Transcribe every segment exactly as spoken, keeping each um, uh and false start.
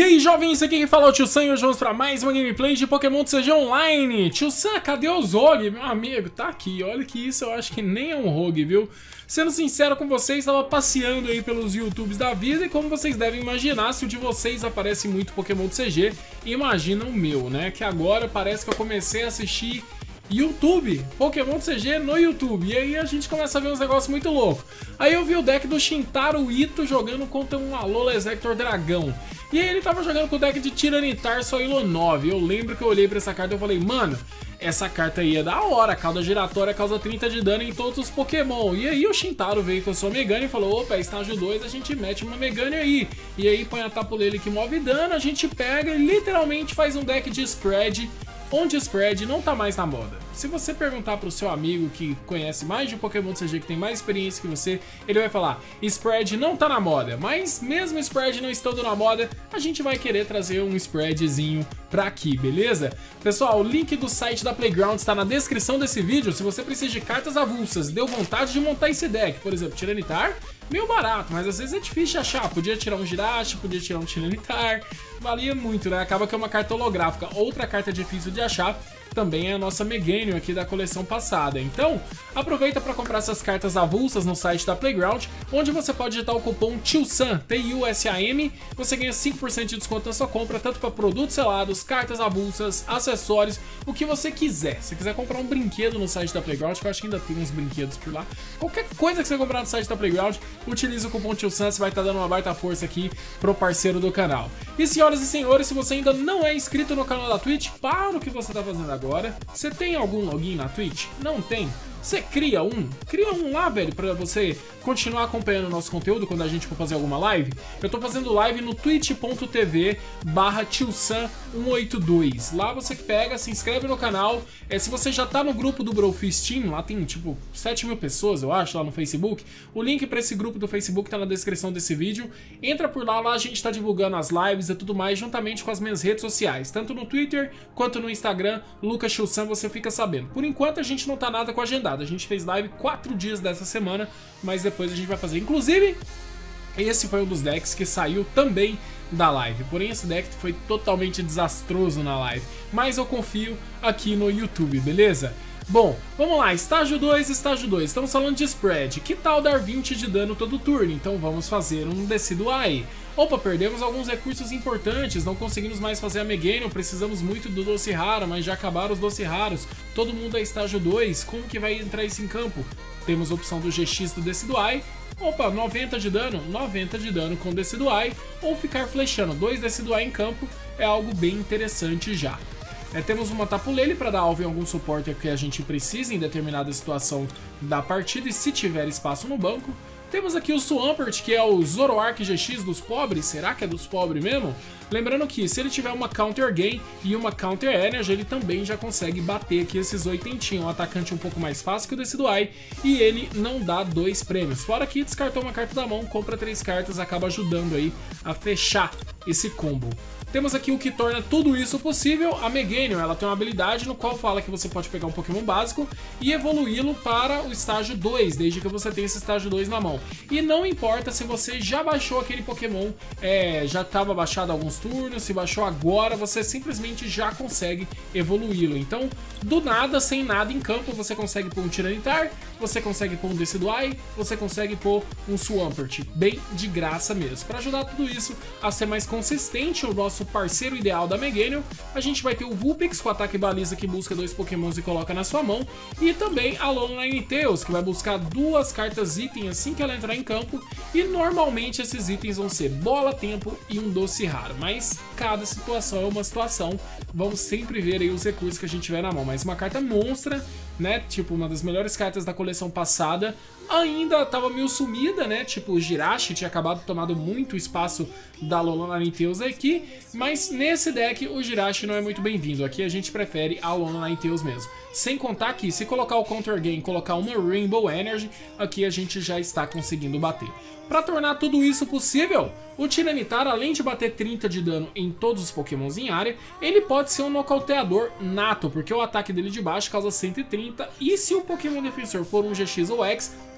E aí, jovens, aqui quem fala é o Tio Sam e hoje vamos pra mais uma gameplay de Pokémon T C G Online. Tio Sam, cadê o Zog? Meu amigo, tá aqui. Olha que isso eu acho que nem é um rogue, viu? Sendo sincero com vocês, estava passeando aí pelos YouTubes da vida e como vocês devem imaginar, se o de vocês aparece muito Pokémon T C G, imagina o meu, né? Que agora parece que eu comecei a assistir YouTube, Pokémon T C G no YouTube, e aí a gente começa a ver uns negócios muito loucos. Aí eu vi o deck do Shintaro Ito jogando contra um Alola Exector Dragão, e aí ele tava jogando com o deck de Tyranitar Soilo nove. Eu lembro que eu olhei pra essa carta e eu falei, mano, essa carta aí é da hora, a cauda giratória causa trinta de dano em todos os Pokémon. E aí o Shintaro veio com a sua Megane e falou, opa, estágio dois a gente mete uma Megane aí. E aí põe a Tapuleiro que move dano, a gente pega e literalmente faz um deck de spread, onde spread não tá mais na moda. Se você perguntar pro seu amigo que conhece mais de Pokémon T C G, que tem mais experiência que você, ele vai falar, spread não tá na moda. Mas mesmo spread não estando na moda, a gente vai querer trazer um spreadzinho pra aqui, beleza? Pessoal, o link do site da Playground está na descrição desse vídeo. Se você precisa de cartas avulsas, deu vontade de montar esse deck, por exemplo, Tyranitar, meio barato, mas às vezes é difícil de achar. Podia tirar um Jirachi, podia tirar um Tyranitar, valia muito, né? Acaba que é uma carta holográfica. Outra carta difícil de achar também é a nossa Meganium aqui da coleção passada. Então, aproveita para comprar essas cartas avulsas no site da Playground, onde você pode digitar o cupom TIUSAM, T I U S A M, você ganha cinco por cento de desconto na sua compra, tanto para produtos selados, cartas avulsas, acessórios, o que você quiser. Se quiser comprar um brinquedo no site da Playground, que eu acho que ainda tem uns brinquedos por lá, qualquer coisa que você comprar no site da Playground, utilize o cupom TIUSAM, você vai estar dando uma baita força aqui pro parceiro do canal. E senhoras e senhores, se você ainda não é inscrito no canal da Twitch, para o que você está fazendo agora. Agora, você tem algum login na Twitch? Não tem? Você cria um? Cria um lá, velho, pra você continuar acompanhando o nosso conteúdo quando a gente for fazer alguma live. Eu tô fazendo live no twitch ponto tv barra tiusam um oito dois. Lá você pega, se inscreve no canal. É, se você já tá no grupo do Brofist Team, lá tem tipo sete mil pessoas, eu acho, lá no Facebook. O link pra esse grupo do Facebook tá na descrição desse vídeo. Entra por lá, lá a gente tá divulgando as lives e tudo mais, juntamente com as minhas redes sociais. Tanto no Twitter, quanto no Instagram, Lucas Tiusam, você fica sabendo. Por enquanto a gente não tá nada com agendado. A gente fez live quatro dias dessa semana, mas depois a gente vai fazer. Inclusive, esse foi um dos decks que saiu também da live. Porém, esse deck foi totalmente desastroso na live. Mas eu confio aqui no YouTube, beleza? Bom, vamos lá, estágio dois, estágio dois, estamos falando de spread, que tal dar vinte de dano todo turno? Então vamos fazer um Decidueye. Opa, perdemos alguns recursos importantes, não conseguimos mais fazer a Meganium, precisamos muito do Doce Raro, mas já acabaram os Doce Raros, todo mundo é estágio dois, como que vai entrar isso em campo? Temos a opção do G X do Decidueye. Opa, noventa de dano, noventa de dano com Decidueye, ou ficar flechando dois Decidueye em campo é algo bem interessante já. É, temos uma Tapuleiro para dar alvo em algum suporte que a gente precisa em determinada situação da partida e se tiver espaço no banco. Temos aqui o Swampert, que é o Zoroark G X dos pobres. Será que é dos pobres mesmo? Lembrando que se ele tiver uma Counter Gain e uma Counter Energy, ele também já consegue bater aqui esses oitentinhos. Um atacante um pouco mais fácil que o Decidueye e ele não dá dois prêmios. Fora que descartou uma carta da mão, compra três cartas, acaba ajudando aí a fechar esse combo. Temos aqui o que torna tudo isso possível, a Meganium. Ela tem uma habilidade no qual fala que você pode pegar um Pokémon básico e evoluí-lo para o estágio dois, desde que você tenha esse estágio dois na mão. E não importa se você já baixou aquele Pokémon, é, já estava baixado há alguns turnos, se baixou agora, você simplesmente já consegue evoluí-lo. Então, do nada, sem nada em campo, você consegue pôr um Tyranitar, você consegue pôr um Decidueye, você consegue pôr um Swampert, bem de graça mesmo. Para ajudar tudo isso a ser mais consistente, o nosso parceiro ideal da Meganium, a gente vai ter o Vulpix com ataque baliza que busca dois Pokémons e coloca na sua mão, e também a Alola Ninetales, que vai buscar duas cartas item assim que ela entrar em campo, e normalmente esses itens vão ser bola, tempo e um doce raro, mas cada situação é uma situação, vamos sempre ver aí os recursos que a gente tiver na mão, mas uma carta monstra, né, tipo uma das melhores cartas da coleção passada, ainda estava meio sumida, né, tipo o Jirachi tinha acabado tomando muito espaço da Alola Ninetales aqui, mas nesse deck o Jirachi não é muito bem-vindo, aqui a gente prefere a Alola Ninetales mesmo. Sem contar que se colocar o Counter Gain e colocar uma Rainbow Energy, aqui a gente já está conseguindo bater. Para tornar tudo isso possível, o Tyranitar, além de bater trinta de dano em todos os Pokémons em área, ele pode ser um nocauteador nato, porque o ataque dele de baixo causa cento e trinta, e se o Pokémon defensor for um G X ou X,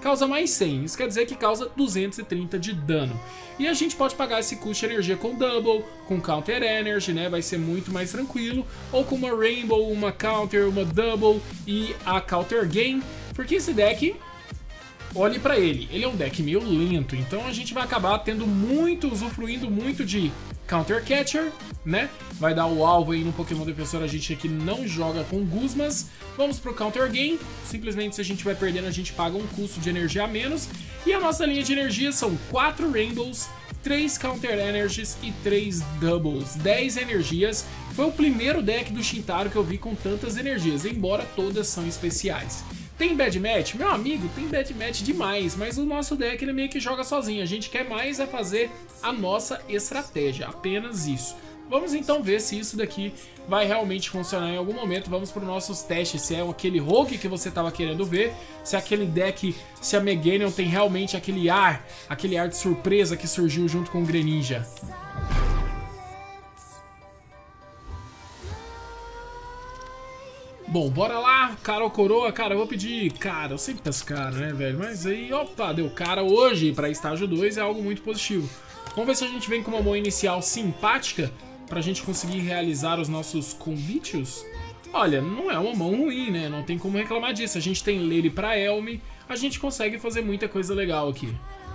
causa mais cem. Isso quer dizer que causa duzentos e trinta de dano. E a gente pode pagar esse custo de energia com Double, com Counter Energy, né? Vai ser muito mais tranquilo. Ou com uma Rainbow, uma Counter, uma Double e a Counter Gain. Porque esse deck, olhe pra ele, ele é um deck meio lento. Então a gente vai acabar tendo muito, usufruindo muito de Counter Catcher, né? Vai dar o alvo aí no Pokémon Defensor. A gente aqui não joga com Guzmas. Vamos pro Counter Gain. Simplesmente, se a gente vai perdendo, a gente paga um custo de energia a menos. E a nossa linha de energia são quatro Rainbows, três Counter Energies e três Doubles. dez energias. Foi o primeiro deck do Shintaro que eu vi com tantas energias, embora todas são especiais. Tem bad match? Meu amigo, tem bad match demais, mas o nosso deck ele meio que joga sozinho. A gente quer mais é fazer a nossa estratégia, apenas isso. Vamos então ver se isso daqui vai realmente funcionar em algum momento. Vamos para os nossos testes, se é aquele rogue que você estava querendo ver, se aquele deck, se a Meganium tem realmente aquele ar, aquele ar de surpresa que surgiu junto com o Greninja. Bom, bora lá, cara ou coroa, cara, eu vou pedir cara, eu sempre peço cara, né, velho, mas aí, opa, deu cara hoje pra estágio dois, é algo muito positivo. Vamos ver se a gente vem com uma mão inicial simpática pra gente conseguir realizar os nossos convítios. Olha, não é uma mão ruim, né, não tem como reclamar disso, a gente tem Lele pra Elme, a gente consegue fazer muita coisa legal aqui.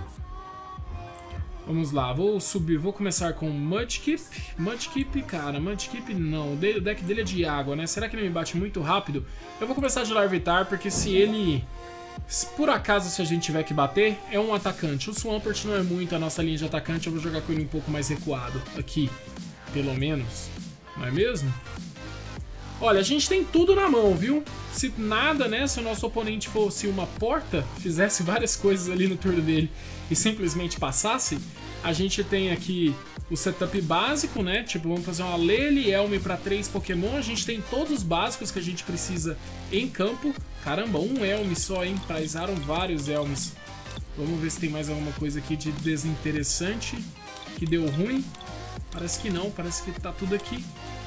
Vamos lá, vou subir, vou começar com Mudkip. Mudkip, cara, Mudkip não, o deck dele é de água, né? Será que ele me bate muito rápido? Eu vou começar de Larvitar, porque se ele... Se por acaso, se a gente tiver que bater, é um atacante. O Swampert não é muito a nossa linha de atacante, eu vou jogar com ele um pouco mais recuado. Aqui, pelo menos. Não é mesmo? Olha, a gente tem tudo na mão, viu? Se nada, né? Se o nosso oponente fosse uma porta, fizesse várias coisas ali no turno dele e simplesmente passasse, a gente tem aqui o setup básico, né? Tipo, vamos fazer uma Lele, Elme para três Pokémon. A gente tem todos os básicos que a gente precisa em campo. Caramba, um Elme só, hein? Praisaram vários Elmes. Vamos ver se tem mais alguma coisa aqui de desinteressante que deu ruim. Parece que não, parece que tá tudo aqui.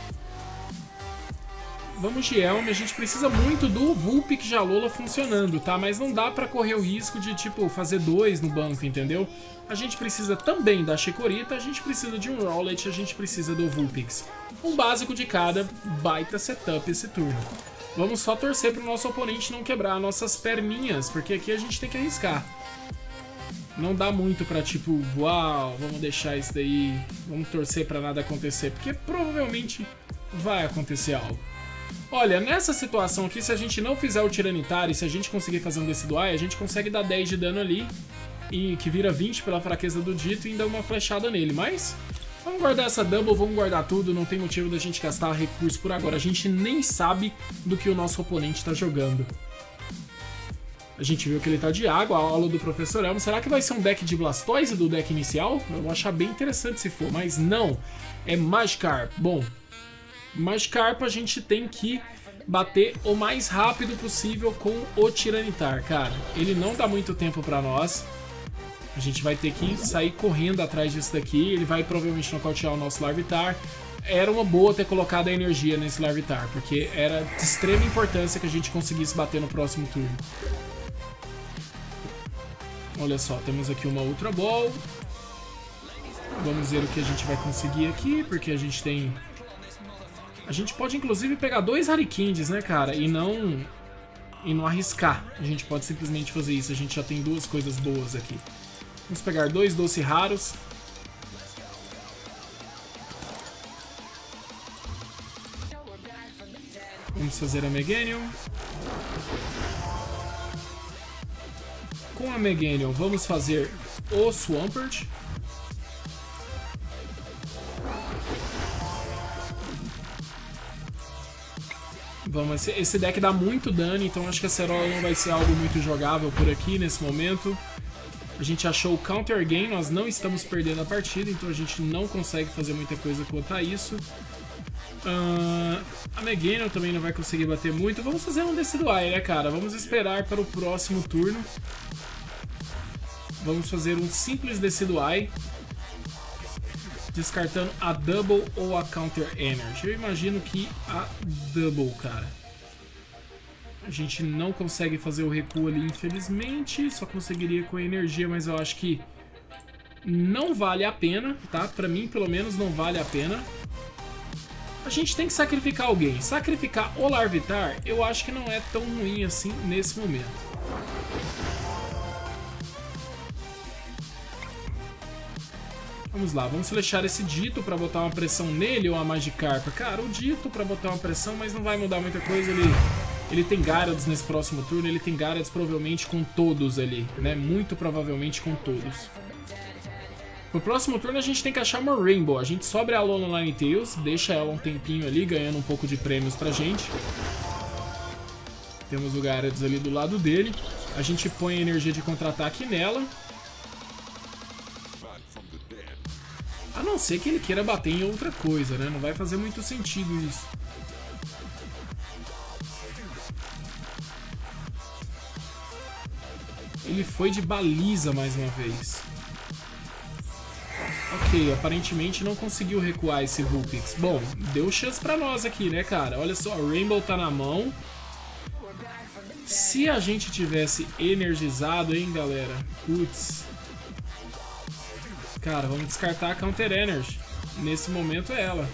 Vamos de Elme, a gente precisa muito do Vulpix Jalola funcionando, tá? Mas não dá pra correr o risco de, tipo, fazer dois no banco, entendeu? A gente precisa também da Chikorita, a gente precisa de um Rowlet, a gente precisa do Vulpix. Um básico de cada, baita setup esse turno. Vamos só torcer pro nosso oponente não quebrar nossas perninhas, porque aqui a gente tem que arriscar. Não dá muito pra, tipo, uau, vamos deixar isso daí, vamos torcer pra nada acontecer, porque provavelmente vai acontecer algo. Olha, nessa situação aqui, se a gente não fizer o Tiranitar e se a gente conseguir fazer um Decidueye, a gente consegue dar dez de dano ali, e que vira vinte pela fraqueza do Dito e ainda uma flechada nele. Mas vamos guardar essa Double, vamos guardar tudo, não tem motivo da gente gastar recurso por agora. A gente nem sabe do que o nosso oponente está jogando. A gente viu que ele tá de água, a aula do Professor Elmo. Será que vai ser um deck de Blastoise do deck inicial? Eu vou achar bem interessante se for, mas não. É Magikarp. Bom, Magikarp a gente tem que bater o mais rápido possível com o Tiranitar, cara. Ele não dá muito tempo pra nós. A gente vai ter que sair correndo atrás disso daqui. Ele vai provavelmente nocautear o nosso Larvitar. Era uma boa ter colocado a energia nesse Larvitar, porque era de extrema importância que a gente conseguisse bater no próximo turno. Olha só, temos aqui uma Ultra Ball. Vamos ver o que a gente vai conseguir aqui, porque a gente tem... A gente pode inclusive pegar dois Harikins, né, cara, e não... E não arriscar. A gente pode simplesmente fazer isso, a gente já tem duas coisas boas aqui. Vamos pegar dois Doce Raros. Vamos fazer a Meganium. Com a Meganium vamos fazer o Swampert. Vamos, esse deck dá muito dano, então acho que a Cerola não vai ser algo muito jogável por aqui nesse momento. A gente achou o Counter Gain, nós não estamos perdendo a partida, então a gente não consegue fazer muita coisa quanto a isso. Uh, a Meganium também não vai conseguir bater muito. Vamos fazer um Decidueye, né, cara? Vamos esperar para o próximo turno. Vamos fazer um simples Decidueye, descartando a Double ou a Counter Energy. Eu imagino que a Double, cara. A gente não consegue fazer o recuo ali, infelizmente. Só conseguiria com a energia, mas eu acho que não vale a pena, tá? Pra mim, pelo menos, não vale a pena. A gente tem que sacrificar alguém. Sacrificar o Larvitar, eu acho que não é tão ruim assim nesse momento. Vamos lá, vamos flechar esse Dito pra botar uma pressão nele ou a Magikarpa. Cara, o Dito pra botar uma pressão, mas não vai mudar muita coisa. Ele, ele tem Gyarados nesse próximo turno, ele tem Gyarados provavelmente com todos ali, né? Muito provavelmente com todos. No próximo turno a gente tem que achar uma Rainbow. A gente sobe a Alola Ninetales, deixa ela um tempinho ali, ganhando um pouco de prêmios pra gente. Temos o Gyarados ali do lado dele. A gente põe a energia de contra-ataque nela. A não ser que ele queira bater em outra coisa, né? Não vai fazer muito sentido isso. Ele foi de baliza mais uma vez. Ok, aparentemente não conseguiu recuar esse Vulpix. Bom, deu chance pra nós aqui, né, cara? Olha só, o Rainbow tá na mão. Se a gente tivesse energizado, hein, galera? Putz. Cara, vamos descartar a Counter Energy. Nesse momento é ela.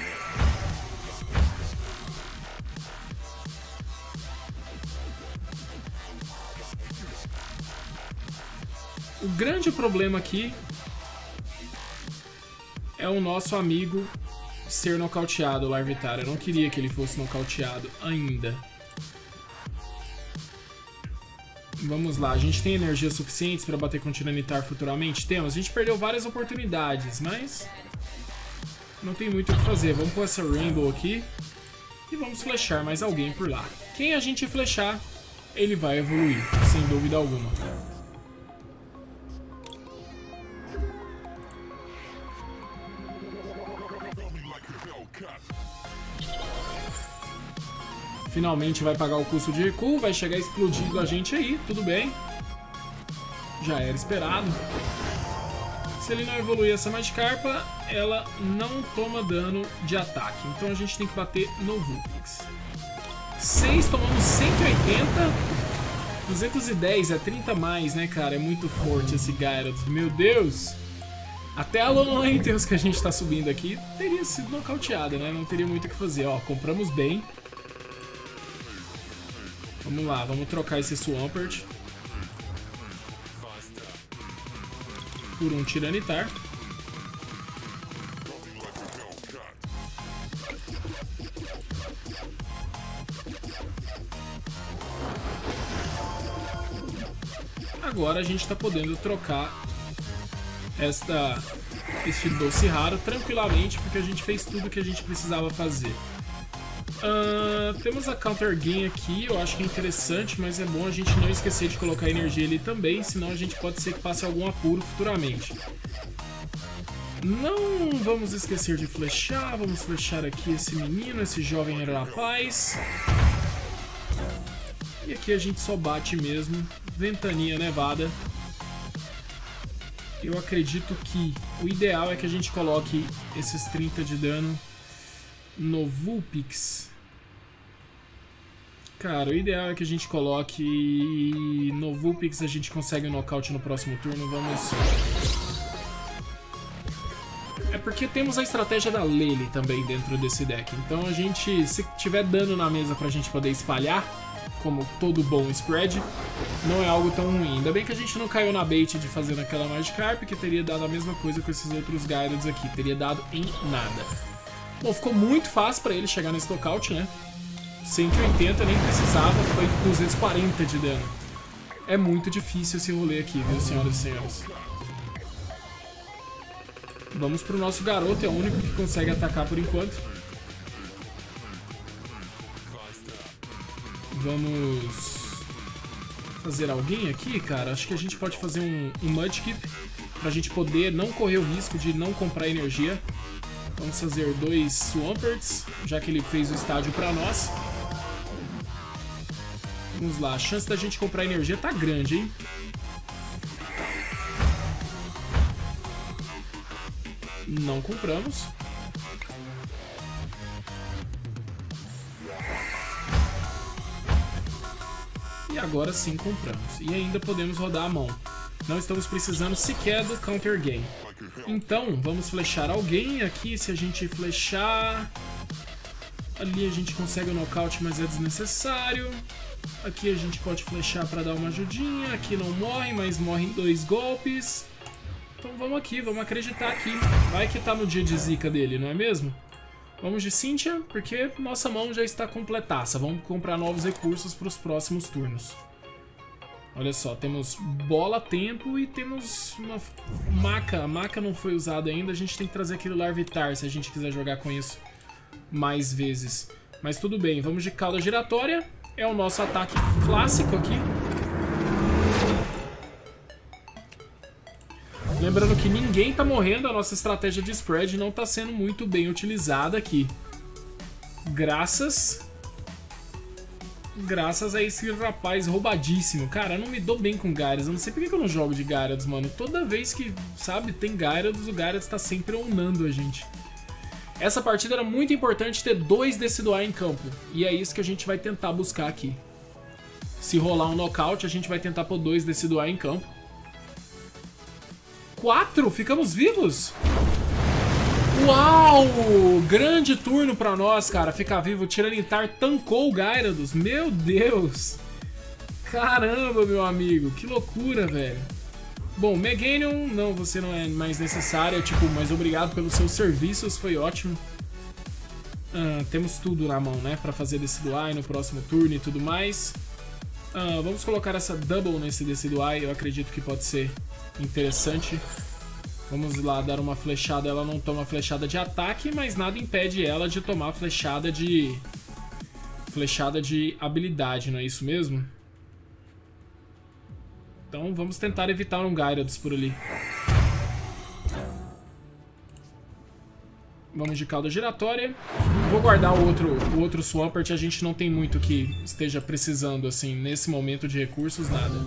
O grande problema aqui é o nosso amigo ser nocauteado, o Larvitar. Eu não queria que ele fosse nocauteado ainda. Vamos lá, a gente tem energia suficiente para bater com o Tiranitar futuramente? Temos, a gente perdeu várias oportunidades, mas não tem muito o que fazer. Vamos pôr essa Rainbow aqui e vamos flechar mais alguém por lá. Quem a gente flechar, ele vai evoluir, sem dúvida alguma. Finalmente vai pagar o custo de recuo, vai chegar explodindo a gente aí, tudo bem. Já era esperado. Se ele não evoluir essa Magikarpa, ela não toma dano de ataque. Então a gente tem que bater no Vulpix. seis, tomamos cento e oitenta. duzentos e dez, é trinta mais, né, cara? É muito forte esse Gyarados. Meu Deus! Até a Alola Ninetales que a gente tá subindo aqui teria sido nocauteada, né? Não teria muito o que fazer. Ó, compramos bem. Vamos lá, vamos trocar esse Swampert por um Tiranitar. Agora a gente está podendo trocar esta, este doce raro tranquilamente, porque a gente fez tudo que a gente precisava fazer. Uh, temos a Counter Gain aqui, eu acho que é interessante, mas é bom a gente não esquecer de colocar energia ali também, senão a gente pode ser que passe algum apuro futuramente. Não vamos esquecer de flechar, vamos flechar aqui esse menino, esse jovem rapaz. E aqui a gente só bate mesmo, ventania nevada. Eu acredito que o ideal é que a gente coloque esses trinta de dano no Vulpix. Cara, o ideal é que a gente coloque no Vulpix, a gente consegue um nocaute no próximo turno. Vamos... É porque temos a estratégia da Lele também dentro desse deck. Então a gente, se tiver dano na mesa pra gente poder espalhar, como todo bom spread, não é algo tão ruim. Ainda bem que a gente não caiu na bait de fazer naquela Magikarp, que teria dado a mesma coisa com esses outros Gyarados aqui. Teria dado em nada. Bom, ficou muito fácil pra ele chegar nesse nocaute, né? cento e oitenta, nem precisava, foi duzentos e quarenta de dano. É muito difícil esse rolê aqui, viu, senhoras e senhores? Vamos pro nosso garoto, é o único que consegue atacar por enquanto. Vamos fazer alguém aqui, cara. Acho que a gente pode fazer um, um Mudkip pra gente poder não correr o risco de não comprar energia. Vamos fazer dois Swamperts, já que ele fez o estádio pra nós. Vamos lá, a chance da gente comprar energia tá grande, hein? Não compramos. E agora sim compramos. E ainda podemos rodar a mão. Não estamos precisando sequer do counter game. Então, vamos flechar alguém. Aqui, se a gente flechar... Ali a gente consegue o nocaute, mas é desnecessário. Aqui a gente pode flechar para dar uma ajudinha. Aqui não morre, mas morre em dois golpes. Então vamos aqui, vamos acreditar aqui. Vai que tá no dia de zica dele, não é mesmo? Vamos de Cynthia, porque nossa mão já está completaça. Vamos comprar novos recursos para os próximos turnos. Olha só, temos bola, tempo e temos uma maca. A maca não foi usada ainda, a gente tem que trazer aquele Larvitar se a gente quiser jogar com isso mais vezes. Mas tudo bem, vamos de cauda giratória. É o nosso ataque clássico aqui. Lembrando que ninguém tá morrendo, a nossa estratégia de spread não tá sendo muito bem utilizada aqui. Graças... Graças a esse rapaz roubadíssimo. Cara, eu não me dou bem com Gyarados. Eu não sei por que eu não jogo de Gyarados, mano. Toda vez que, sabe, tem Gyarados, o Gyarados tá sempre onando a gente. Essa partida era muito importante ter dois Decidueye em campo. E é isso que a gente vai tentar buscar aqui. Se rolar um nocaute, a gente vai tentar pôr dois Decidueye em campo. Quatro? Ficamos vivos? Uau! Grande turno pra nós, cara. Ficar vivo. O Tiranitar tancou o Gyarados. Meu Deus! Caramba, meu amigo. Que loucura, velho. Bom, Meganium, não, você não é mais necessária. Tipo, mas obrigado pelos seus serviços. Foi ótimo. Ah, temos tudo na mão, né? Pra fazer Decidueye no próximo turno e tudo mais. Ah, vamos colocar essa Double nesse Decidueye. Eu acredito que pode ser interessante. Vamos lá dar uma flechada. Ela não toma flechada de ataque, mas nada impede ela de tomar flechada de... Flechada de habilidade, não é isso mesmo? Então vamos tentar evitar um Gyarados por ali. Vamos de cauda giratória. Vou guardar o outro, o outro Swampert. A gente não tem muito que esteja precisando, assim, nesse momento de recursos, nada.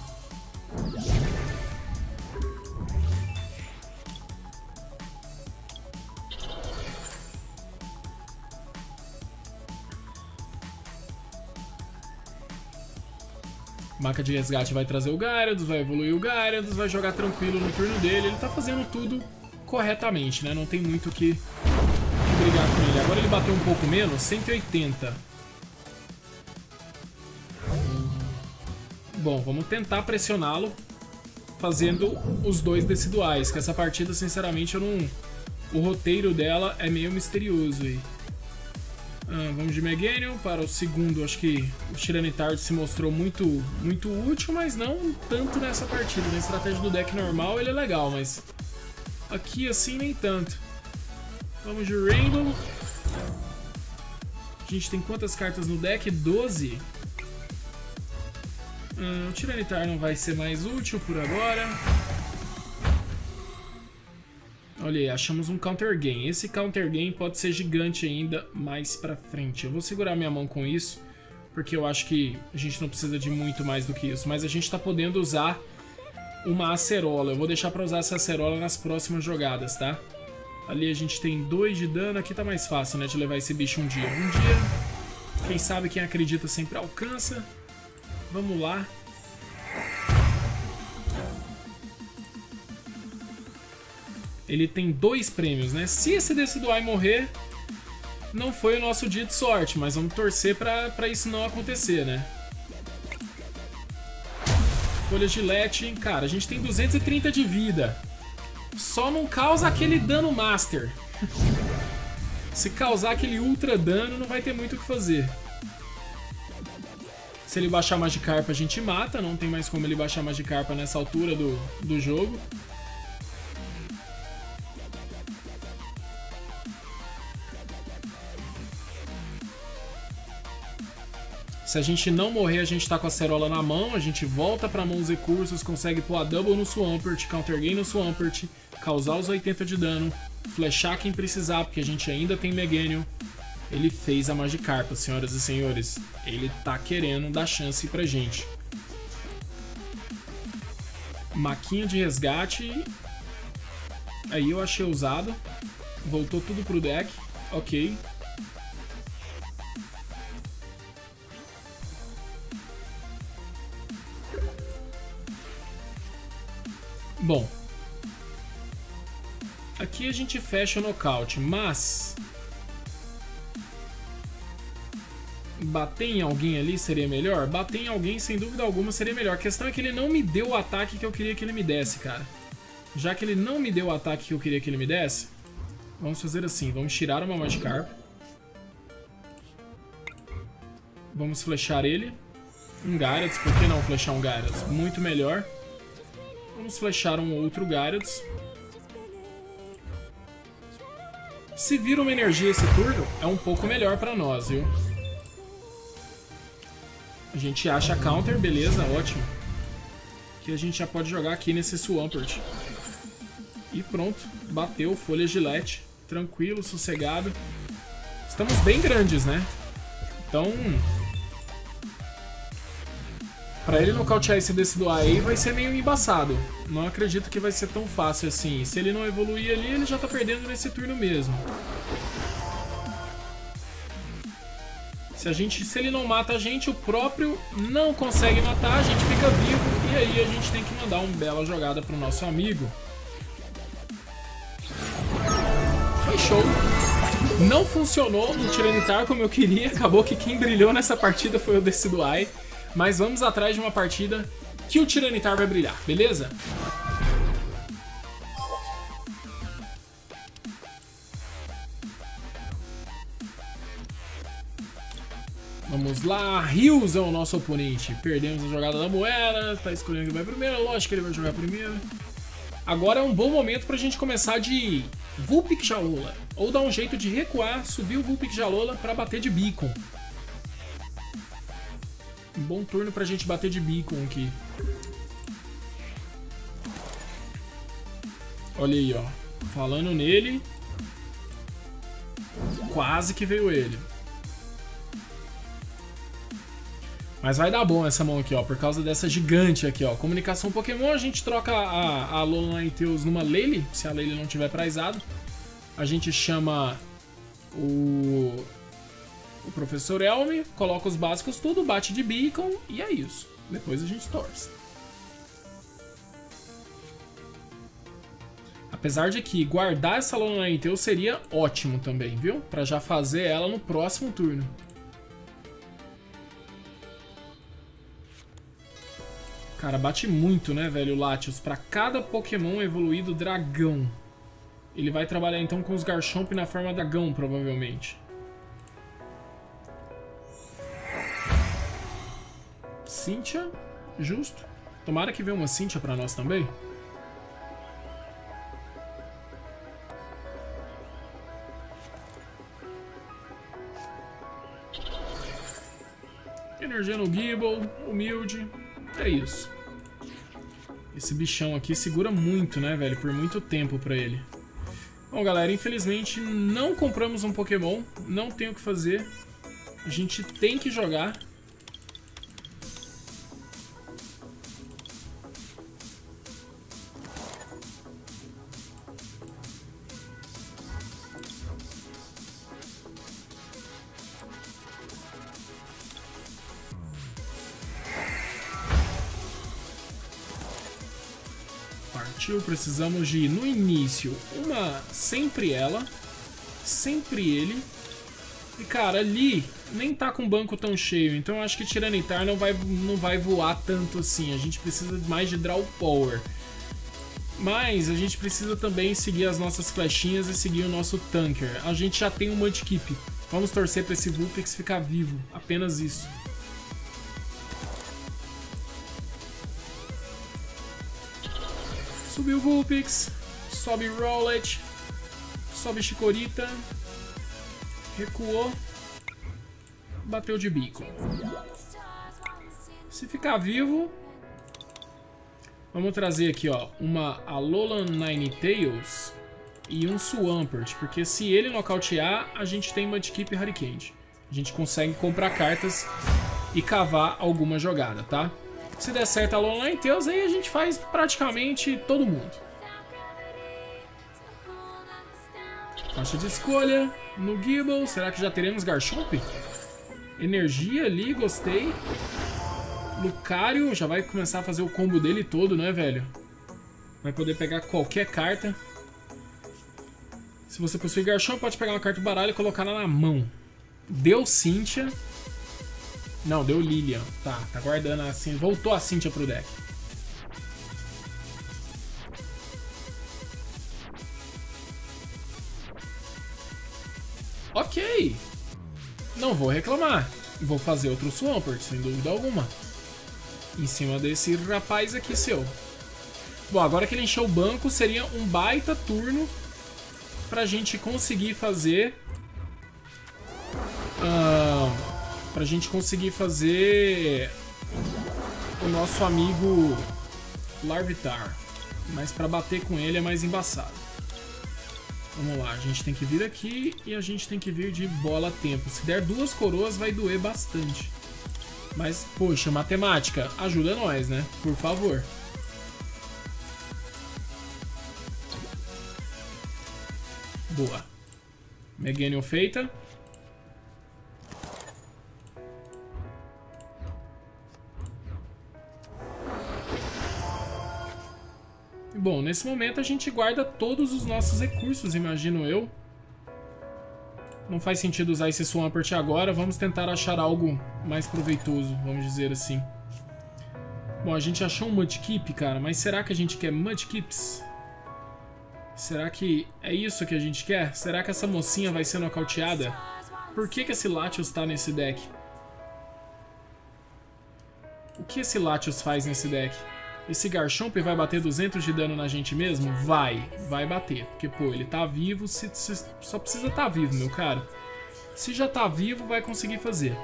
Maca de resgate vai trazer o Gyarados, vai evoluir o Gyarados, vai jogar tranquilo no turno dele. Ele tá fazendo tudo corretamente, né? Não tem muito o que, que brigar com ele. Agora ele bateu um pouco menos, cento e oitenta. Bom, vamos tentar pressioná-lo fazendo os dois Decidueyes, que essa partida, sinceramente, eu não... O roteiro dela é meio misterioso aí. Ah, vamos de Meganium para o segundo. Acho que o Tiranitar se mostrou muito, muito útil, mas não tanto nessa partida. Na estratégia do deck normal ele é legal, mas aqui assim nem tanto. Vamos de Rainbow. A gente tem quantas cartas no deck? doze. Ah, o Tiranitar não vai ser mais útil por agora. Olha aí, achamos um counter game. Esse counter game pode ser gigante ainda mais pra frente. Eu vou segurar minha mão com isso, porque eu acho que a gente não precisa de muito mais do que isso. Mas a gente tá podendo usar uma acerola. Eu vou deixar pra usar essa acerola nas próximas jogadas, tá? Ali a gente tem dois de dano. Aqui tá mais fácil, né, de levar esse bicho um dia. Um dia, quem sabe, quem acredita sempre alcança. Vamos lá. Ele tem dois prêmios, né? Se esse Decidueye morrer, não foi o nosso dia de sorte, mas vamos torcer pra, pra isso não acontecer, né? Folha Gillette, cara, a gente tem duzentos e trinta de vida. Só não causa aquele dano Master. Se causar aquele ultra dano, não vai ter muito o que fazer. Se ele baixar Magikarp, a gente mata. Não tem mais como ele baixar Magikarp nessa altura do, do jogo. Se a gente não morrer, a gente tá com a acerola na mão, a gente volta pra mão os recursos, consegue pôr a Double no Swampert, Counter Gain no Swampert, causar os oitenta de dano, flechar quem precisar, porque a gente ainda tem Meganium. Ele fez a Magikarp, senhoras e senhores. Ele tá querendo dar chance pra gente. Maquinha de resgate. Aí eu achei usado. Voltou tudo pro deck. Ok. Bom. Aqui a gente fecha o nocaute, mas... bater em alguém ali seria melhor? Bater em alguém, sem dúvida alguma, seria melhor. A questão é que ele não me deu o ataque que eu queria que ele me desse, cara. Já que ele não me deu o ataque que eu queria que ele me desse, vamos fazer assim. Vamos tirar uma Magikarp. Vamos flechar ele. Um Gyarados, por que não flechar um Gyarados? Muito melhor. Vamos flechar um outro Gyarados. Se vir uma energia esse turno, é um pouco melhor pra nós, viu? A gente acha counter, beleza, ótimo. Que a gente já pode jogar aqui nesse Swampert. E pronto, bateu, folha Gillette. Tranquilo, sossegado. Estamos bem grandes, né? Então... pra ele nocautear esse Decidueye aí vai ser meio embaçado. Não acredito que vai ser tão fácil assim. Se ele não evoluir ali, ele já tá perdendo nesse turno mesmo. Se, a gente, se ele não mata a gente, o próprio não consegue matar, a gente fica vivo. E aí a gente tem que mandar uma bela jogada pro nosso amigo. Foi show. Não funcionou no Tyranitar como eu queria. Acabou que quem brilhou nessa partida foi o Decidueye. Mas vamos atrás de uma partida que o Tyranitar vai brilhar, beleza? Vamos lá, Rios é o nosso oponente. Perdemos a jogada da moeda, tá escolhendo quem vai primeiro, lógico que ele vai jogar primeiro. Agora é um bom momento pra gente começar de Vulpix Jalola. Ou dar um jeito de recuar, subir o Vulpix Jalola pra bater de Beacon. Um bom turno pra gente bater de Beacon aqui. Olha aí, ó. Falando nele. Quase que veio ele. Mas vai dar bom essa mão aqui, ó. Por causa dessa gigante aqui, ó. Comunicação Pokémon, a gente troca a, a Alolan Ninetales numa Lele. Se a Lele não tiver prizado. A gente chama o... o Professor Elmi, coloca os básicos tudo, bate de Beacon e é isso. Depois a gente torce. Apesar de que guardar essa Alolan Ninetales seria ótimo também, viu? Pra já fazer ela no próximo turno. Cara, bate muito, né, velho, o Latios. Pra cada Pokémon evoluído dragão. Ele vai trabalhar então com os Garchomp na forma dragão, provavelmente. Cynthia, justo. Tomara que venha uma Cynthia pra nós também. Energia no Gible, humilde. É isso. Esse bichão aqui segura muito, né, velho? Por muito tempo pra ele. Bom, galera, infelizmente não compramos um Pokémon. Não tem o que fazer. A gente tem que jogar. Precisamos de, no início, uma sempre ela, sempre ele. E, cara, ali nem tá com o banco tão cheio, então eu acho que Tyranitar não vai, não vai voar tanto assim. A gente precisa mais de Draw Power. Mas a gente precisa também seguir as nossas flechinhas e seguir o nosso Tanker. A gente já tem um Mudkip. Vamos torcer pra esse Vulpix ficar vivo. Apenas isso. Subiu o Vulpix, sobe Rowlet, sobe Chikorita, recuou, bateu de Beacon. Se ficar vivo, vamos trazer aqui, ó, uma Alolan Ninetales e um Swampert, porque se ele nocautear, a gente tem Mudkip e Harikand. A gente consegue comprar cartas e cavar alguma jogada, tá? Se der certo a Alolan Ninetales, aí a gente faz praticamente todo mundo. Faixa de escolha no Gible. Será que já teremos Garchomp? Energia ali, gostei. Lucario já vai começar a fazer o combo dele todo, né, velho? Vai poder pegar qualquer carta. Se você possui Garchomp, pode pegar uma carta do baralho e colocar ela na mão. Deu Cynthia. Não, deu Lilian. Tá, tá guardando assim. Voltou a Cynthia pro deck. Ok. Não vou reclamar. Vou fazer outro Swampert, sem dúvida alguma. Em cima desse rapaz aqui seu. Bom, agora que ele encheu o banco, seria um baita turno pra gente conseguir fazer... Uh, pra gente conseguir fazer... o nosso amigo Larvitar. Mas pra bater com ele é mais embaçado. Vamos lá, a gente tem que vir aqui e a gente tem que vir de bola a tempo. Se der duas coroas vai doer bastante. Mas, poxa, matemática, ajuda nós, né? Por favor. Boa. Meganium feita. Bom, nesse momento a gente guarda todos os nossos recursos, imagino eu. Não faz sentido usar esse Swampert agora, vamos tentar achar algo mais proveitoso, vamos dizer assim. Bom, a gente achou um Mudkip, cara, mas será que a gente quer Mudkips? Será que é isso que a gente quer? Será que essa mocinha vai ser nocauteada? Por que que esse Latios tá nesse deck? O que esse Latios faz nesse deck? Esse Garchomp vai bater duzentos de dano na gente mesmo? Vai, vai bater. Porque, pô, ele tá vivo, se, se, só precisa tá vivo, meu caro. Se já tá vivo, vai conseguir fazer.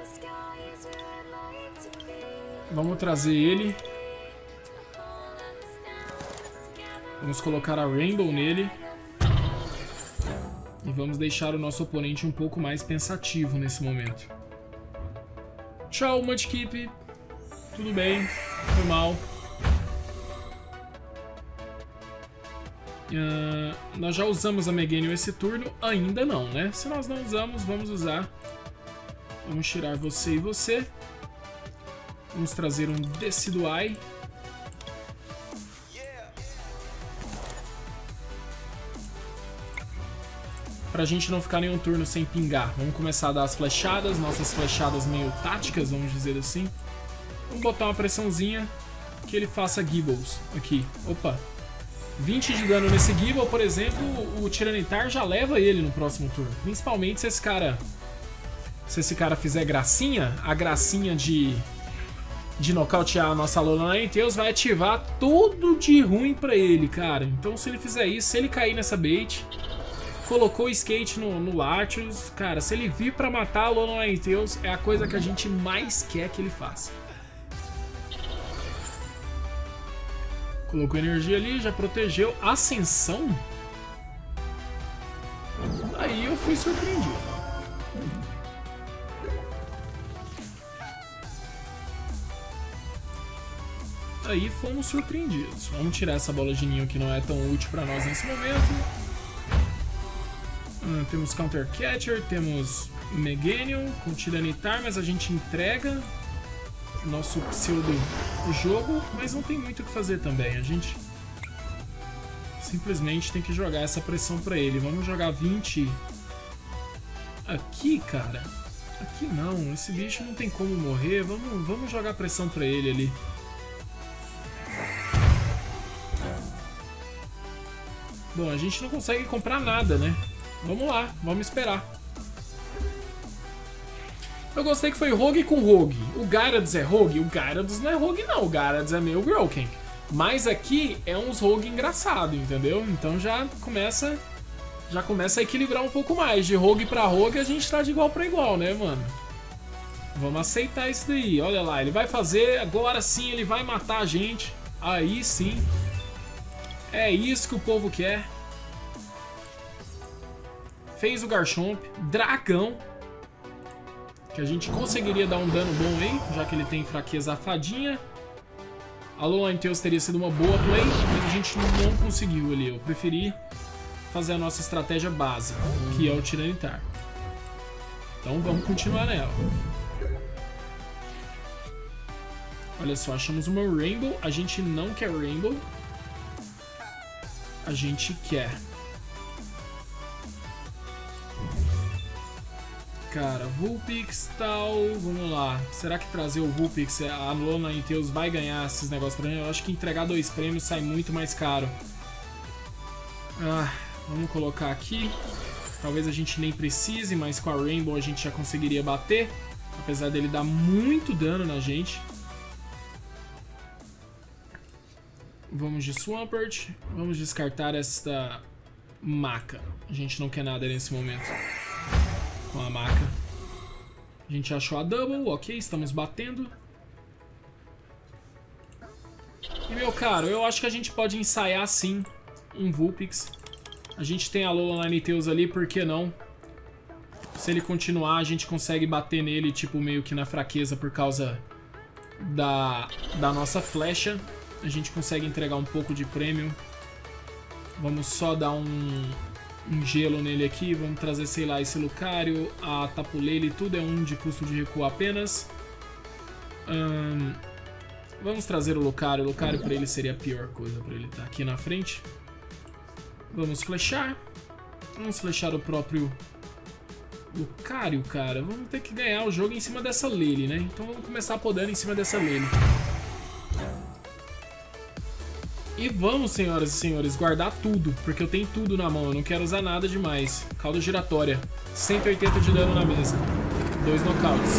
Vamos trazer ele. Vamos colocar a Rainbow nele. E vamos deixar o nosso oponente um pouco mais pensativo nesse momento. Tchau, Mudkip. Tudo bem, foi mal. Uh, nós já usamos a Meganium esse turno? Ainda não, né? Se nós não usamos, vamos usar. Vamos tirar você e você. Vamos trazer um Decidueye. Pra gente não ficar nenhum turno sem pingar. Vamos começar a dar as flechadas, nossas flechadas meio táticas, vamos dizer assim. Vamos botar uma pressãozinha que ele faça Gibbles aqui. Opa! vinte de dano nesse Gible, por exemplo, o Tiranitar já leva ele no próximo turno. Principalmente se esse cara... Se esse cara fizer gracinha, a gracinha de... De nocautear a nossa Alolan Ninetales vai ativar tudo de ruim pra ele, cara. Então se ele fizer isso, se ele cair nessa bait... Colocou o skate no, no Latios, cara, se ele vir pra matar a Alolan Ninetales, é a coisa que a gente mais quer que ele faça. Colocou energia ali, já protegeu. Ascensão? Aí eu fui surpreendido. Aí fomos surpreendidos. Vamos tirar essa bola de ninho que não é tão útil pra nós nesse momento. Hum, temos Counter Catcher, temos Meganium com Tiranitar, mas a gente entrega nosso pseudo jogo, mas não tem muito o que fazer também. A gente simplesmente tem que jogar essa pressão pra ele. Vamos jogar vinte aqui, cara. Aqui não, esse bicho não tem como morrer. Vamos, vamos jogar pressão pra ele ali. Bom, a gente não consegue comprar nada, né? Vamos lá, vamos esperar. Eu gostei que foi Rogue com Rogue. O Gyarados é Rogue? O Gyarados não é Rogue não, o Gyarados é meio Groken. Mas aqui é uns Rogue engraçado, entendeu? Então já começa já começa a equilibrar um pouco mais. De Rogue pra Rogue a gente tá de igual pra igual, né, mano? Vamos aceitar isso daí. Olha lá, ele vai fazer, agora sim ele vai matar a gente. Aí sim. É isso que o povo quer. Fez o Garchomp, dragão. Que a gente conseguiria dar um dano bom aí, já que ele tem fraqueza fadinha. A Alolan Ninetales teria sido uma boa play, mas a gente não conseguiu ali. Eu preferi fazer a nossa estratégia base, que é o Tiranitar. Então vamos continuar nela. Olha só, achamos uma Rainbow. A gente não quer Rainbow. a gente quer. Cara, Vulpix tal, vamos lá. Será que trazer o Vulpix, a Alola Ninetales vai ganhar esses negócios pra mim? Eu acho que entregar dois prêmios sai muito mais caro. Ah, vamos colocar aqui. Talvez a gente nem precise, mas com a Rainbow a gente já conseguiria bater. Apesar dele dar muito dano na gente. Vamos de Swampert. Vamos descartar esta maca. A gente não quer nada nesse momento com a maca. A gente achou a Double, ok, estamos batendo. E meu caro, eu acho que a gente pode ensaiar sim um Vulpix. A gente tem a Alola Ninetales ali, por que não? Se ele continuar, a gente consegue bater nele, tipo, meio que na fraqueza por causa da, da nossa flecha. A gente consegue entregar um pouco de prêmio. Vamos só dar um... um gelo nele aqui, vamos trazer, sei lá, esse Lucario, a Tapu Lele, tudo é um de custo de recuo apenas. Hum, vamos trazer o Lucario, o Lucario pra ele seria a pior coisa pra ele estar aqui na frente. Vamos flechar, vamos flechar o próprio Lucario, cara. Vamos ter que ganhar o jogo em cima dessa Lele, né? Então vamos começar podando em cima dessa Lele. E vamos, senhoras e senhores, guardar tudo, porque eu tenho tudo na mão, eu não quero usar nada demais. Cauda giratória, cento e oitenta de dano na mesa, dois nocautes.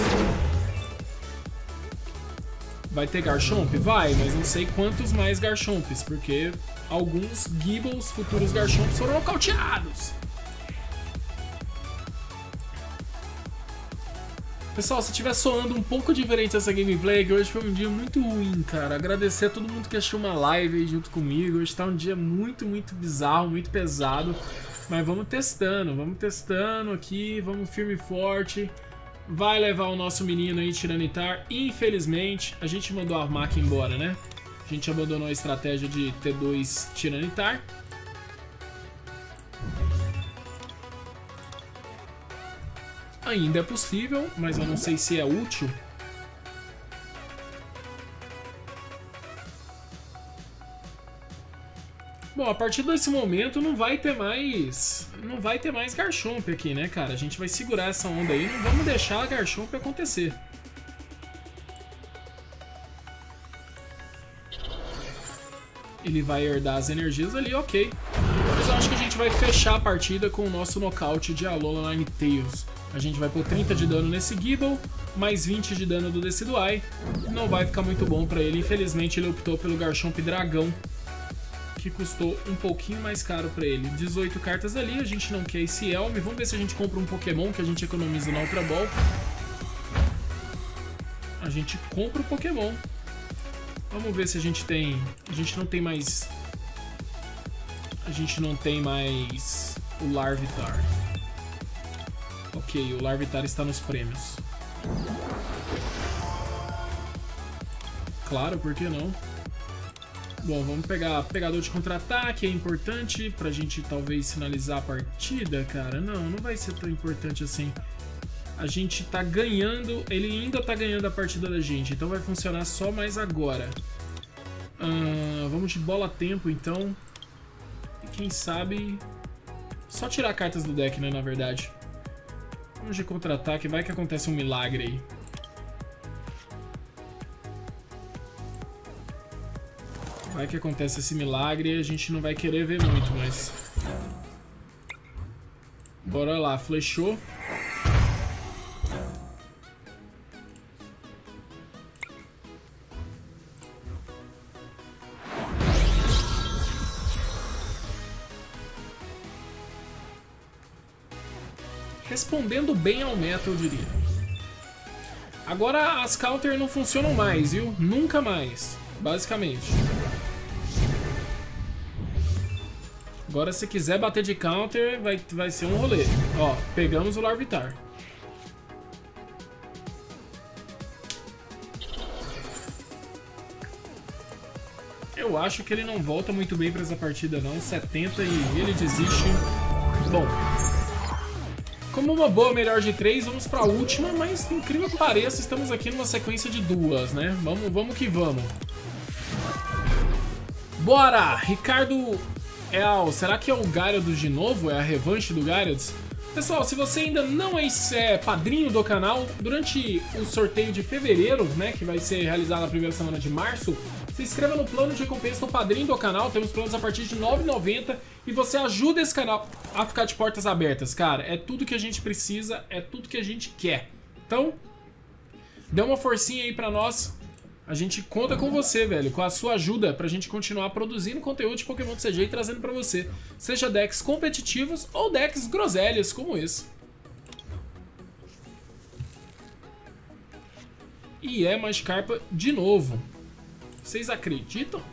Vai ter Garchomp? Vai, mas não sei quantos mais Garchomps, porque alguns Gibles, futuros Garchomps, foram nocauteados. Pessoal, se estiver soando um pouco diferente essa gameplay, que hoje foi um dia muito ruim, cara. Agradecer a todo mundo que assistiu uma live aí junto comigo. Hoje tá um dia muito, muito bizarro, muito pesado. Mas vamos testando, vamos testando aqui, vamos firme e forte. Vai levar o nosso menino aí, Tiranitar. Infelizmente, a gente mandou a Maca embora, né? A gente abandonou a estratégia de T dois Tiranitar. Ainda é possível, mas eu não sei se é útil. Bom, a partir desse momento não vai ter mais... Não vai ter mais Garchomp aqui, né, cara? A gente vai segurar essa onda aí, não vamos deixar a Garchomp acontecer. Ele vai herdar as energias ali, ok. Mas eu acho que a gente vai fechar a partida com o nosso nocaute de Alola Ninetales. A gente vai pôr trinta de dano nesse Gible, mais vinte de dano do Decidueye. Não vai ficar muito bom pra ele. Infelizmente ele optou pelo Garchomp Dragão, que custou um pouquinho mais caro pra ele. dezoito cartas ali, a gente não quer esse Elm. Vamos ver se a gente compra um Pokémon que a gente economiza na Ultra Ball. A gente compra o Pokémon. Vamos ver se a gente tem... A gente não tem mais... A gente não tem mais o Larvitar. Ok, o Larvitar está nos prêmios. Claro, por que não? Bom, vamos pegar pegador de contra-ataque, é importante pra gente talvez finalizar a partida, cara. Não, não vai ser tão importante assim. A gente tá ganhando, ele ainda tá ganhando a partida da gente, então vai funcionar só mais agora. Uh, vamos de bola a tempo, então. E quem sabe... Só tirar cartas do deck, né, na verdade. Vamos de contra-ataque, vai que acontece um milagre aí. Vai que acontece esse milagre e a gente não vai querer ver muito, mas... Bora lá, flechou. Respondendo bem ao meta, eu diria. Agora as counter não funcionam mais, viu? Nunca mais, basicamente. Agora se quiser bater de counter, vai, vai ser um rolê. Ó, pegamos o Larvitar. Eu acho que ele não volta muito bem pra essa partida não, setenta e ele desiste. Bom... Como uma boa melhor de três, vamos pra última, mas incrível que pareça, estamos aqui numa sequência de duas, né? Vamos, vamos que vamos. Bora! Ricardo É a, será que é o Gyarados de novo? É a revanche do Gyarados? Pessoal, se você ainda não é, é padrinho do canal, durante o sorteio de fevereiro, né, que vai ser realizado na primeira semana de março, se inscreva no plano de recompensa do padrinho do canal. Temos planos a partir de nove reais e noventa centavos e você ajuda esse canal a ficar de portas abertas, cara. É tudo que a gente precisa, é tudo que a gente quer. Então, dê uma forcinha aí pra nós. A gente conta com você, velho, com a sua ajuda pra gente continuar produzindo conteúdo de Pokémon T C G e trazendo pra você, seja decks competitivos ou decks groselhas como esse. E é Magikarpa de novo. Vocês acreditam?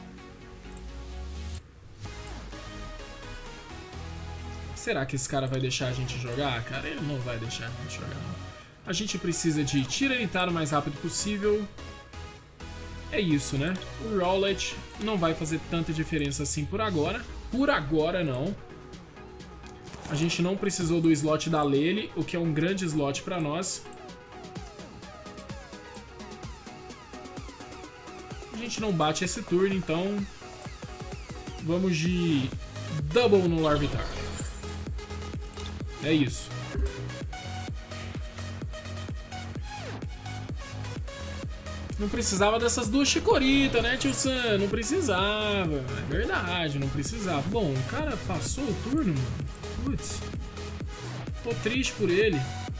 Será que esse cara vai deixar a gente jogar? Cara, ele não vai deixar a gente jogar, não. A gente precisa de Tiranitar o mais rápido possível. É isso, né? O Rowlet não vai fazer tanta diferença assim por agora. Por agora, não. A gente não precisou do slot da Lele, o que é um grande slot pra nós. A gente não bate esse turno, então vamos de Double no Larvitar. É isso. Não precisava dessas duas Chikorita, né, tio Sam? Não precisava. É verdade, não precisava. Bom, o cara passou o turno, mano. Putz. Tô triste por ele.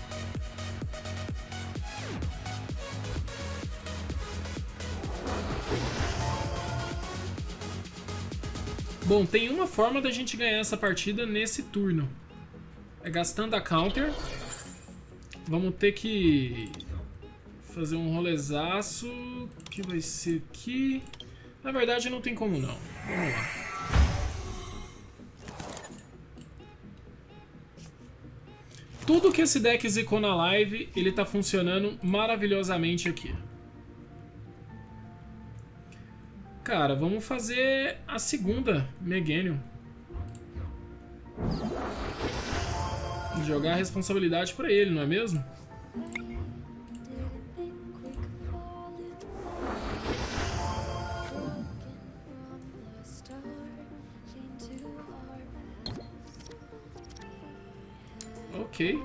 Bom, tem uma forma da gente ganhar essa partida nesse turno. É gastando a counter. Vamos ter que fazer um rolezaço que vai ser aqui. Na verdade não tem como não. Vamos lá. Tudo que esse deck zicou na live, ele tá funcionando maravilhosamente aqui. Cara, vamos fazer a segunda Meganium. Jogar a responsabilidade pra ele, não é mesmo? Ok.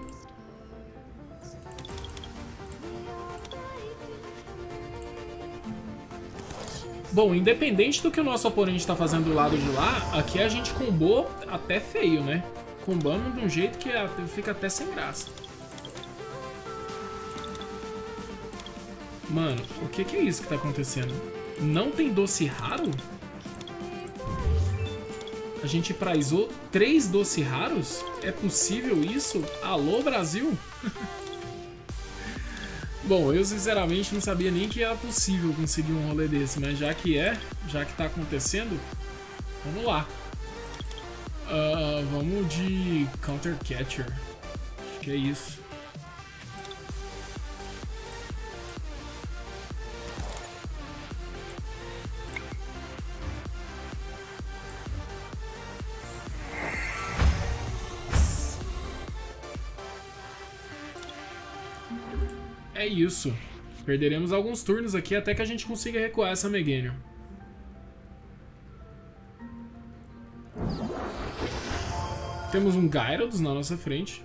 Bom, independente do que o nosso oponente está fazendo do lado de lá, aqui a gente combou até feio, né? Combamos de um jeito que fica até sem graça. Mano, o que, que é isso que tá acontecendo? Não tem doce raro? A gente prizou três doce raros? É possível isso? Alô, Brasil? Bom, eu sinceramente não sabia nem que era possível conseguir um rolê desse, mas já que é, já que tá acontecendo, vamos lá. Uh, vamos de Counter Catcher. Acho que é isso. É isso. Perderemos alguns turnos aqui até que a gente consiga recuar essa Meganium. Temos um Gyarados na nossa frente.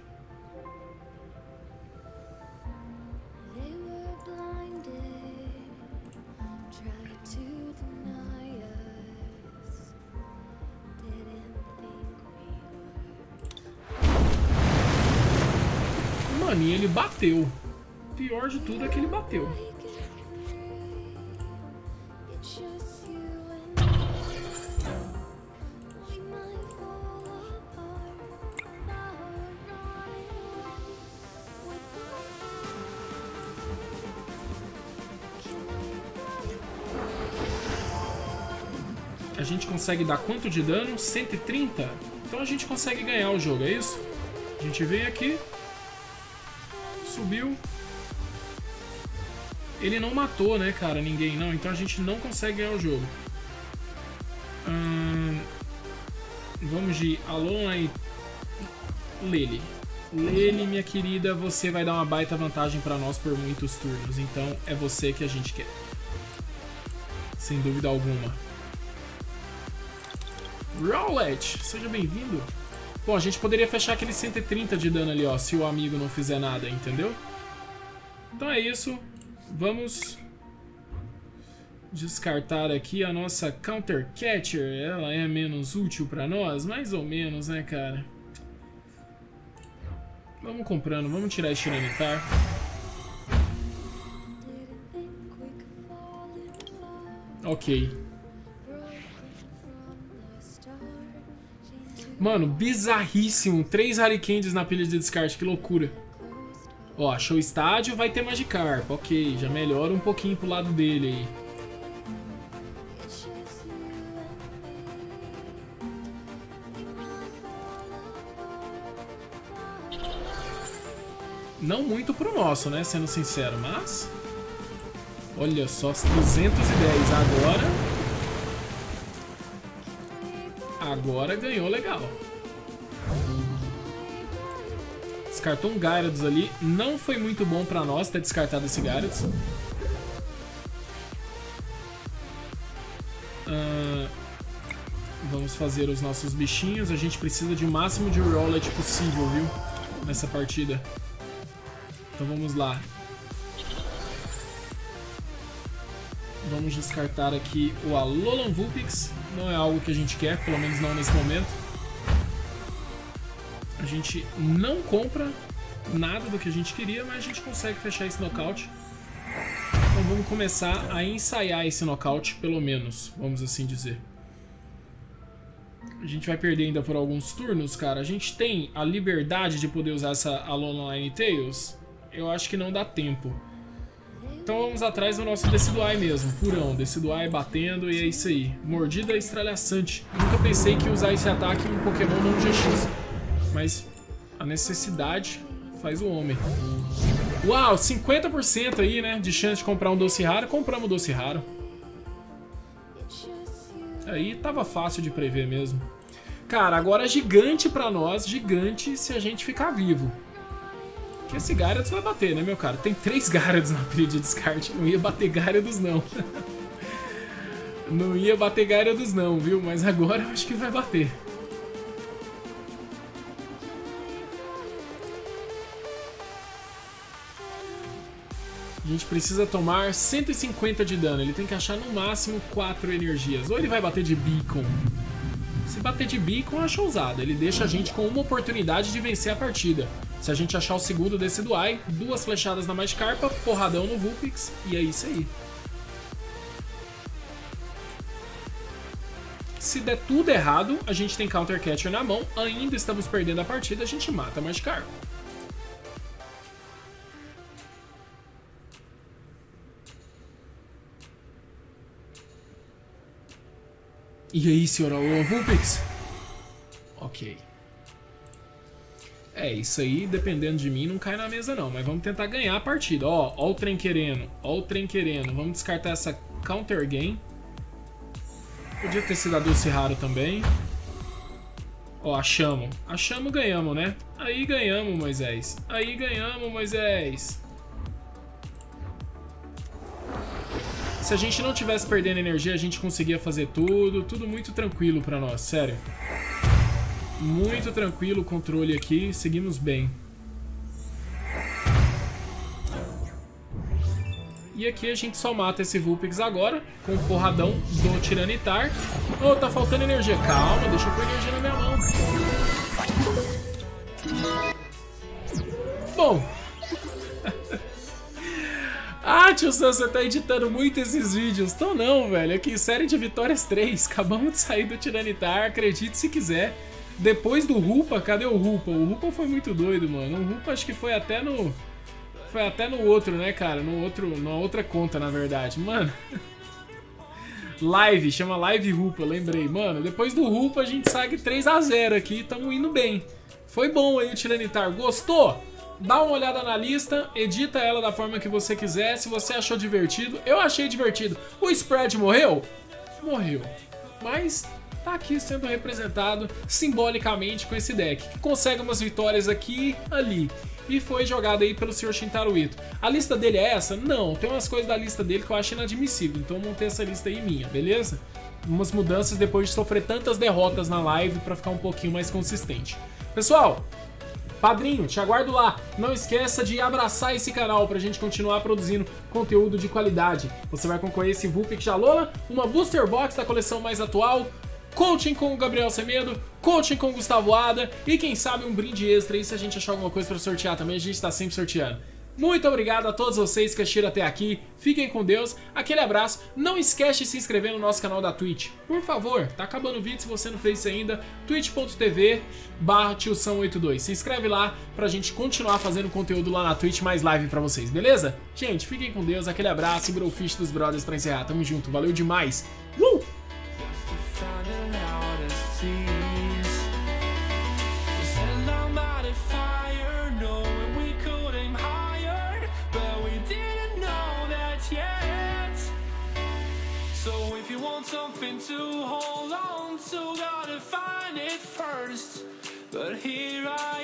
Mano, e ele bateu. O pior de tudo é que ele bateu. A gente consegue dar quanto de dano? cento e trinta? Então a gente consegue ganhar o jogo, é isso? A gente vem aqui. Subiu. Ele não matou, né, cara, ninguém, não. Então a gente não consegue ganhar o jogo. Hum, vamos de Alola e Lele. Lele, minha querida, você vai dar uma baita vantagem pra nós por muitos turnos. Então é você que a gente quer. Sem dúvida alguma. Rowlet, seja bem-vindo. Bom, a gente poderia fechar aquele cento e trinta de dano ali, ó, se o amigo não fizer nada, entendeu? Então é isso. Vamos descartar aqui a nossa Counter Catcher. Ela é menos útil pra nós? Mais ou menos, né, cara? Vamos comprando, vamos tirar esse Tiranitar. Ok. Mano, bizarríssimo. Três Hurricanes na pilha de descarte, que loucura. Ó, achou o estádio, vai ter Magikarp. Ok, já melhora um pouquinho pro lado dele aí. Não muito pro nosso, né? Sendo sincero, mas... Olha só, duzentos e dez agora. Agora ganhou legal. Descartou um Gyarados ali. Não foi muito bom pra nós ter descartado esse Gyarados. Uh, vamos fazer os nossos bichinhos. A gente precisa de o máximo de Rowlet possível, viu? Nessa partida. Então vamos lá. Vamos descartar aqui o Alolan Vulpix. Não é algo que a gente quer, pelo menos não nesse momento. A gente não compra nada do que a gente queria, mas a gente consegue fechar esse nocaute. Então vamos começar a ensaiar esse nocaute, pelo menos, vamos assim dizer. A gente vai perder ainda por alguns turnos, cara. A gente tem a liberdade de poder usar essa Alolan Ninetales? Eu acho que não dá tempo. Então vamos atrás do nosso Decidueye mesmo, purão, Decidueye batendo e é isso aí. Mordida estralhaçante. Nunca pensei que usar esse ataque em um Pokémon não G X, mas a necessidade faz o homem. Uau, cinquenta por cento aí, né, de chance de comprar um doce raro. Compramos o doce raro. Aí tava fácil de prever mesmo. Cara, agora gigante pra nós, gigante se a gente ficar vivo. Que esse Gyarados vai bater, né, meu cara? Tem três Gyarados na pilha de descarte. Não ia bater Gyarados, não. Não ia bater Gyarados, não, viu? Mas agora eu acho que vai bater. A gente precisa tomar cento e cinquenta de dano. Ele tem que achar no máximo quatro energias. Ou ele vai bater de Beacon. Se bater de Beacon, eu acho ousado. Ele deixa a gente com uma oportunidade de vencer a partida. Se a gente achar o segundo Decidueye, duas flechadas na Magikarpa, porradão no Vulpix, e é isso aí. Se der tudo errado, a gente tem Counter Catcher na mão, ainda estamos perdendo a partida, a gente mata a Magikarp. E aí, senhor Alolan Vulpix? Ok. É, isso aí, dependendo de mim, não cai na mesa não. Mas vamos tentar ganhar a partida. Ó, ó o trem querendo. Ó o trem querendo. Vamos descartar essa Counter Game. Podia ter sido a Dulce Raro também. Ó, achamos. Achamos, ganhamos, né? Aí ganhamos, Moisés. Aí ganhamos, Moisés. Se a gente não tivesse perdendo energia, a gente conseguia fazer tudo. Tudo muito tranquilo pra nós, sério. Muito tranquilo o controle aqui, seguimos bem. E aqui a gente só mata esse Vulpix agora, com o porradão do Tiranitar. Oh, tá faltando energia. Calma, deixa eu pôr energia na minha mão. Bom. Ah, tio Sam, você tá editando muito esses vídeos. Tô não, velho. Aqui, série de vitórias três. Acabamos de sair do Tiranitar, acredite se quiser. Depois do Rupa, cadê o Rupa? O Rupa foi muito doido, mano. O Rupa acho que foi até no... Foi até no outro, né, cara? No outro, na outra conta, na verdade. Mano... Live, chama Live Rupa, lembrei. Mano, depois do Rupa a gente segue três a zero aqui. Tamo indo bem. Foi bom aí o Tiranitar. Gostou? Dá uma olhada na lista, edita ela da forma que você quiser. Se você achou divertido, eu achei divertido. O Spread morreu? Morreu. Mas... tá aqui sendo representado simbolicamente com esse deck, que consegue umas vitórias aqui e ali. e foi jogado aí pelo senhor Shintaro Ito. A lista dele é essa? Não, tem umas coisas da lista dele que eu acho inadmissível, então eu montei essa lista aí minha, beleza? Umas mudanças depois de sofrer tantas derrotas na live pra ficar um pouquinho mais consistente. Pessoal, padrinho, te aguardo lá. Não esqueça de abraçar esse canal pra gente continuar produzindo conteúdo de qualidade. Você vai concorrer esse Vulpix Alola, uma Booster Box da coleção mais atual, coaching com o Gabriel Semedo, coaching com o Gustavo Ada e quem sabe um brinde extra aí se a gente achar alguma coisa pra sortear também, a gente tá sempre sorteando. Muito obrigado a todos vocês que assistiram até aqui, fiquem com Deus, aquele abraço, não esquece de se inscrever no nosso canal da Twitch, por favor, tá acabando o vídeo se você não fez isso ainda, twitch ponto tv barra tiozão oitenta e dois, se inscreve lá pra gente continuar fazendo conteúdo lá na Twitch, mais live pra vocês, beleza? Gente, fiquem com Deus, aquele abraço e Brofist dos Brothers pra encerrar, tamo junto, valeu demais, uh! So if you want something to hold on to, gotta find it first. But here I